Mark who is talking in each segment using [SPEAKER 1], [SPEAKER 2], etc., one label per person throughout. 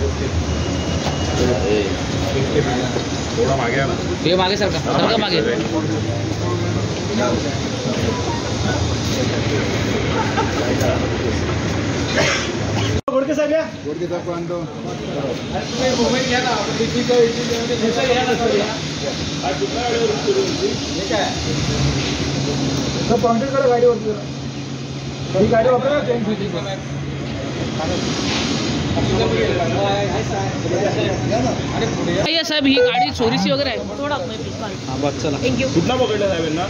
[SPEAKER 1] थोड़ा मागे ना,
[SPEAKER 2] ये मागे सरका मागे.
[SPEAKER 3] गोडके साहेब या.
[SPEAKER 1] गोडके साहेब आणतो.
[SPEAKER 3] मोबाईल घ्या ना. कॉन्टॅक्ट करा गाडीवरती. ही गाडी वापरा ना.
[SPEAKER 2] साहेब ही गाडी चोरीची वगैरे आहे.
[SPEAKER 4] थोडा
[SPEAKER 1] बस चला.
[SPEAKER 4] थँक्यू.
[SPEAKER 1] कुठला पकडला साहेबांना?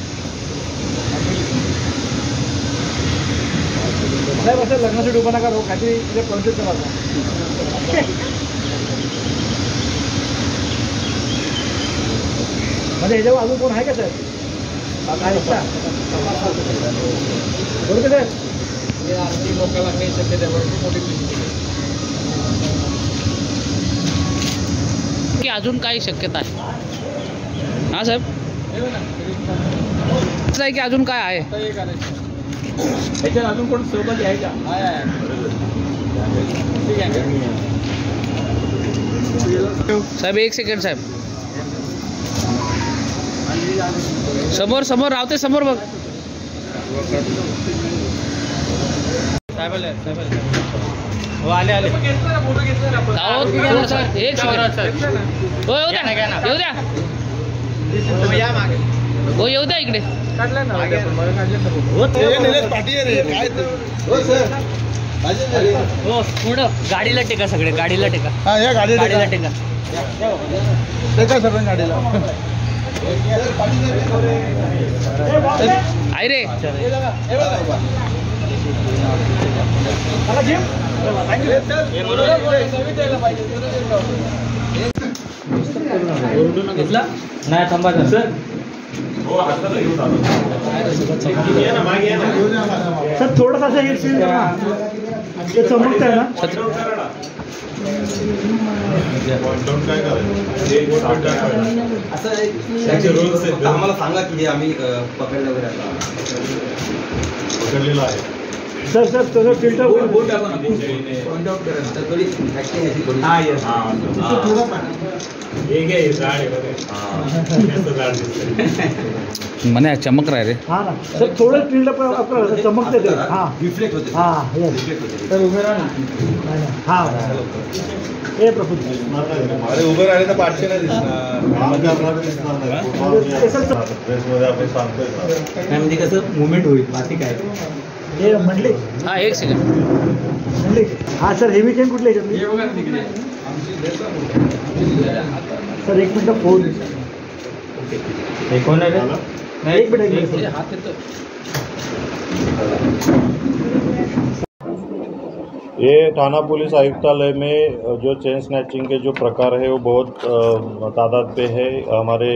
[SPEAKER 3] साहेब असं लग्नासाठी उभा नका राहू. काहीतरी कॉन्टॅक्ट करा. म्हणजे ह्याच्यावर अजून कोण आहे का साहेब? गोडके साहेब लोकांना काही शक्यता मोठी
[SPEAKER 2] की अजून काही शक्यता आहे? हां साहेब, असं आहे की अजून काय आहे?
[SPEAKER 3] ह्याच्यात अजून कोण सहभागी आहे का? ठीक आहे.
[SPEAKER 2] साहेब एक सेकंड साहेब. समोर समोर रावते समोर बघ.
[SPEAKER 3] हो आले आले.
[SPEAKER 2] एक सेकंड. हो येऊ द्या, येऊ द्या. हो येऊ द्या इकडे.
[SPEAKER 3] काढलं ना.
[SPEAKER 1] निलेश पाटील रे काय
[SPEAKER 2] हो पुढं गाडीला टेका, सगळे गाडीला टेका.
[SPEAKER 1] हा या
[SPEAKER 2] गाडीला टेका.
[SPEAKER 1] टेका सर्व गाडीला.
[SPEAKER 2] आहे रे.
[SPEAKER 3] नाही थांबा सर. सर थोडंसं असं हे सीन करा. ते चमकत आहे ना.
[SPEAKER 5] आम्हाला सांगा की आम्ही पकडलं वगैरे
[SPEAKER 1] पकडलेला आहे.
[SPEAKER 3] सर सर तसं फिल्टर
[SPEAKER 5] बोट टाकून पॉइंट आउट करा तर थोडी ऍक्टिंग आहे थोडी.
[SPEAKER 1] हा येस. हे घे झाड आहे बघा. झाड दिसतंय.
[SPEAKER 2] मने चमक रहा है रे.
[SPEAKER 3] हाँ ना सर थोडं फिल्टर चमकते ते. हाँ
[SPEAKER 5] रिफ्लेक्ट होते.
[SPEAKER 3] हाँ यस.
[SPEAKER 5] रिफ्लेक्ट होते.
[SPEAKER 3] तर उभे राहा ना. हाँ हे प्रफुल्ल.
[SPEAKER 1] अरे उभे राहिले तर पाठचे नाही दिसणार.
[SPEAKER 5] म्हणजे कसं मुवमेंट होईल बाकी काय.
[SPEAKER 3] हे म्हणले.
[SPEAKER 2] हाँ एक सेकंड.
[SPEAKER 3] म्हणले. हाँ सर हेवी चेन कुठले याच्यातली? सर एक मिनटं फोन.
[SPEAKER 5] कोण आहे रे?
[SPEAKER 3] एक मिनिट.
[SPEAKER 2] हाथ येतो.
[SPEAKER 6] ये थाना पुलिस आयुक्तालय में जो चेन स्नैचिंग के जो प्रकार है वो बहुत तादाद पे है. हमारे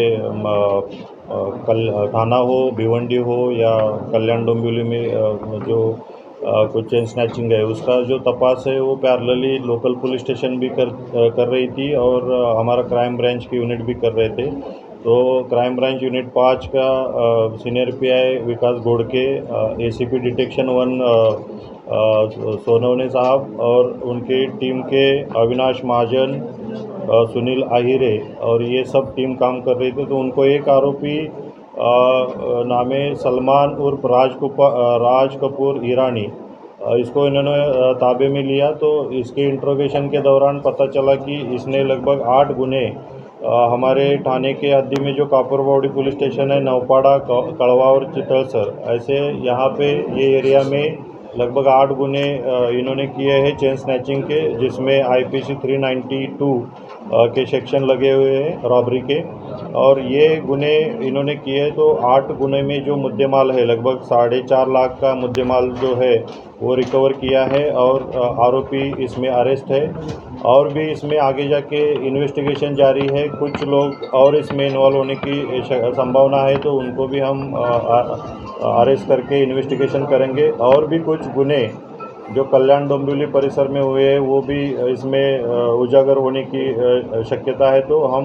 [SPEAKER 6] थाना हो, भिवंडी हो या कल्याण डोंबिवली में जो कुछ चेन स्नैचिंग है उसका जो तपास है वो पैरेलली लोकल पुलिस स्टेशन भी कर रही थी और हमारा क्राइम ब्रांच की यूनिट भी कर रहे थे. तो क्राइम ब्रांच यूनिट 5 का senior PI Vikas Godke, ACP detection 1 Sonawane साहब और उनकी टीम के अविनाश महाजन, सुनील आहिरे और ये सब टीम काम कर रही थी. तो उनको एक आरोपी नामे सलमान उर्फ राज कपूर ईरानी, इसको इन्होंने ताबे में लिया. तो इसके इंट्रोगेशन के दौरान पता चला कि इसने लगभग 8 गुने हमारे थाने के हद्दी में जो कापुरबावड़ी पुलिस स्टेशन है, नौपाड़ा, कड़वा और चितलसर, ऐसे यहाँ पे ये एरिया में लगभग 8 गुने इन्होंने किए हैं चेन स्नैचिंग के, जिसमें IPC 392 के सेक्शन लगे हुए हैं रॉबरी के. और ये गुने इन्होंने किए. तो 8 गुने में जो मुद्देमाल है लगभग 4.5 लाख का मुद्देमाल जो है वो रिकवर किया है और आरोपी इसमें अरेस्ट है. और भी इसमें आगे जाके इन्वेस्टिगेशन जारी है. कुछ लोग और इसमें इन्वॉल्व होने की संभावना है तो उनको भी हम अरेस्ट करके इन्वेस्टिगेशन करेंगे. और भी कुछ गुने जो कल्याण डोंबिवली परिसर में हुए हैं वो भी इसमें उजागर होने की शक्यता है. तो हम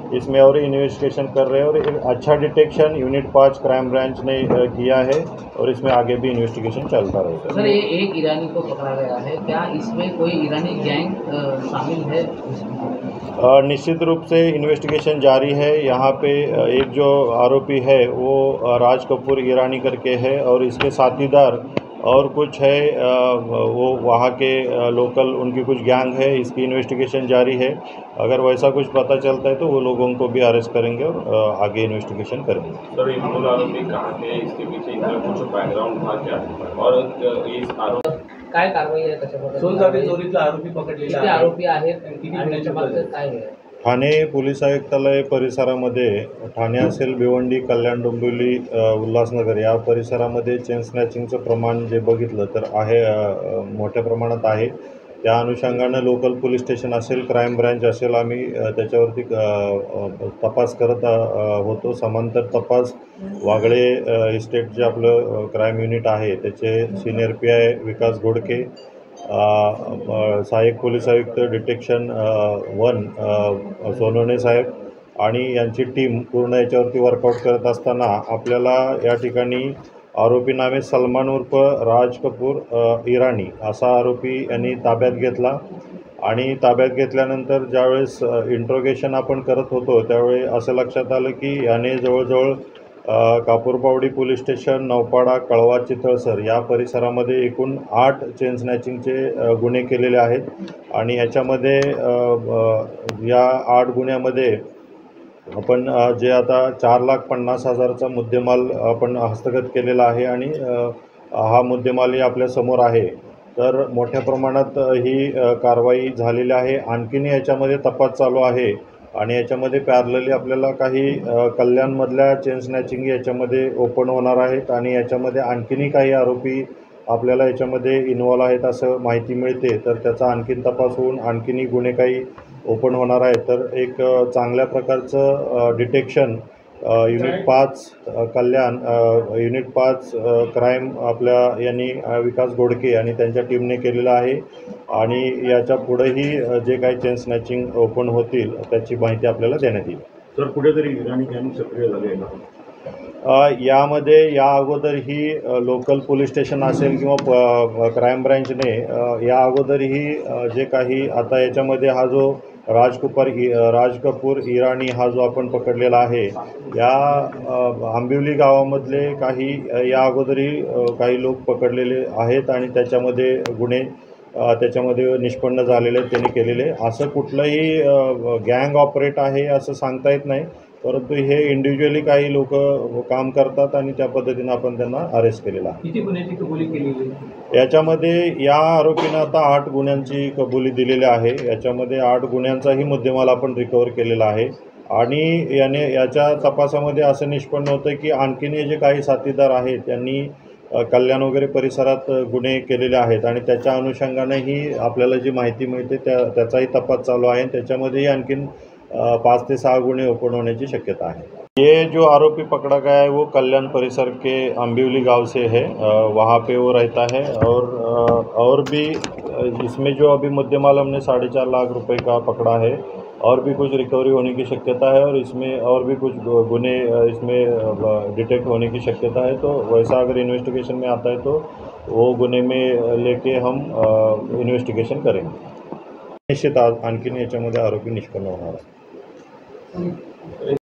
[SPEAKER 6] इसमें और इन्वेस्टिगेशन कर रहे हैं और एक अच्छा डिटेक्शन यूनिट 5 क्राइम ब्रांच ने किया है और इसमें आगे भी इन्वेस्टिगेशन चलता रहेगा।
[SPEAKER 2] सर, ये एक ईरानी को पकड़ा गया है, क्या इसमें कोई ईरानी गैंग शामिल है?
[SPEAKER 6] निश्चित रूप से इन्वेस्टिगेशन जारी है। यहाँ पे एक जो आरोपी है वो राज कपूर ईरानी करके है और इसके साथीदार और कुछ है, वो वहाँ के लोकल उनकी कुछ गैंग है। इसकी इन्वेस्टिगेशन जारी है। अगर वैसा कुछ पता चलता है तो वो लोगों को भी अरेस्ट करेंगे और आगे इन्वेस्टिगेशन करेंगे।
[SPEAKER 4] सर, ये मूल आरोपी कहाँ के, इसके पीछे इनका कुछ बैकग्राउंड था क्या, और इस आरोप
[SPEAKER 2] काय कारवाई आहे त्याच्याबद्दल?
[SPEAKER 5] सोनचाफी चोरीतला आरोपी पकडलेला
[SPEAKER 2] किती
[SPEAKER 5] आहे.
[SPEAKER 2] आरोपी आहेत आणि त्याच्या मागचं काय आहे?
[SPEAKER 6] ठाणे पोलीस आयुक्तालय परिसरामध्ये ठाणे असेल, भिवंडी, कल्याण, डोंबिवली, उल्हासनगर या परिसरामध्ये चेन स्नॅचिंगचं प्रमाण जे बघितलं तर आहे, मोठ्या प्रमाणात आहे। त्या अनुषंगानं लोकल पोलीस स्टेशन असेल, क्राईम ब्रँच असेल, आम्ही त्याच्यावरती तपास करत होतो। समांतर तपास वागळे इस्टेट जे आपलं क्राईम युनिट आहे त्याचे सिनियर PI विकास घोडके, सहाय्यक पोलीस आयुक्त डिटेक्शन 1 सोनवणे साहेब आणि यांची टीम पूर्ण याच्यावरती वर्कआउट करत असताना आपल्याला या ठिकाणी आरोपी नामे सलमान उर्फ राज कपूर इराणी असा आरोपी यांनी ताब्यात घेतला आणि ताब्यात घेतल्यानंतर ज्यावेळेस इंट्रोगेशन आपण करत होतो त्यावेळी असं लक्षात आलं की याने जवळजवळ कापूरबावडी पोलीस स्टेशन, नौपाडा, कळवा, चितळसर या परिसरामध्ये एकूण 8 चेन स्नॅचिंगचे गुन्हे केलेले आहेत आणि याच्यामध्ये या 8 गुन्ह्यामध्ये आपण जे आता 4,50,000चा मुद्देमाल आपण हस्तगत केलेला आहे आणि हा मुद्देमालही आपल्यासमोर आहे। तर मोठ्या प्रमाणात ही कारवाई झालेली आहे। आणखीन याच्यामध्ये तपास चालू आहे आणि याच्यामध्ये पॅरलली आपल्याला काही कल्याणमधल्या चेन स्नॅचिंग याच्यामध्ये ओपन होणार आहेत आणि याच्यामध्ये आणखीनही काही आरोपी आपल्याला याच्यामध्ये इन्व्हॉल्व आहेत असं माहिती मिळते। तर त्याचा आणखीन तपास होऊन आणखीनही गुन्हे काही ओपन होणार आहेत। तर एक चांगल्या प्रकारचं detection unit 5 Kalyan, unit 5 crime आपल्या यांनी विकास घोडके आणि त्यांच्या टीमने केलेलं आहे आणि याच्या पुढेही जे काही चेन स्नॅचिंग ओपन होतील त्याची माहिती आपल्याला देण्यात येईल।
[SPEAKER 1] सर, कुठेतरी इराणी गँग सक्रिय झाले आहे का?
[SPEAKER 6] यामध्ये या अगोदरही लोकल पोलीस स्टेशन असेल किंवा क्राईम ब्रँचने या अगोदरही जे काही आता याच्यामध्ये हा जो राज कपूर इराणी हा जो आपण पकडलेला आहे या आंबिवली गावामधले काही या अगोदरही काही लोक पकडलेले आहेत आणि त्याच्यामध्ये गुन्हे त्याच्यामध्ये निष्पन्न झालेले त्यांनी केलेले। असं कुठलंही गँग ऑपरेट आहे असं सांगता येत नाही, परंतु हे इंडिव्हिज्युअली काही लोक काम करतात आणि त्या पद्धतीनं आपण त्यांना अरेस्ट केलेला आहे।
[SPEAKER 5] किती गुन्ह्याची कबुली केलेली?
[SPEAKER 6] याच्यामध्ये या आरोपीनं आता 8 गुन्ह्यांची कबुली दिलेली आहे। याच्यामध्ये 8 गुन्ह्यांचाही मुद्देमाल आपण रिकवर केलेला आहे आणि याच्या तपासामध्ये असं निष्पन्न होतं की आणखीन जे काही साथीदार आहेत त्यांनी कल्याण वगैरे परिसरात गुन्हे केलेले आहेत आणि त्याच्या अनुषंगानेही आपल्याला जी माहिती मिळते त्याचाही तपास चालू आहे। त्याच्यामध्येही आणखीन 5 ते 6 गुन्हे ओपन होने की शक्यता है। ये जो आरोपी पकड़ा गया है वो कल्याण परिसर के अंबिवली गांव से है, वहाँ पे वो रहता है और भी इसमें जो अभी मुद्देमाल हमने 4.5 लाख रुपए का पकड़ा है और भी कुछ रिकवरी होने की शक्यता है और इसमें और भी कुछ गुन्हे इसमें डिटेक्ट होने की शक्यता है। तो वैसा अगर इन्वेस्टिगेशन में आता है तो वो गुन्हे में लेके हम इन्वेस्टिगेशन करेंगे। निश्चित आणखीन याच्यामध्ये आरोपी निष्पन्न होणार आहे।